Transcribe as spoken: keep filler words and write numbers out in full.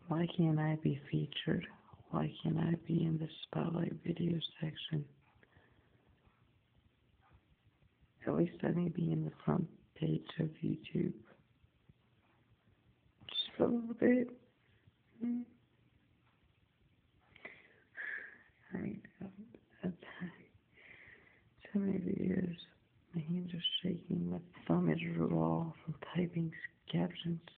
Why can't I be featured? Why can't I be in the spotlight video section? At least let me be in the front page of YouTube. Just for a little bit. Hmm. I mean, at so many videos, my hands are shaking, my thumb is raw from typing captions.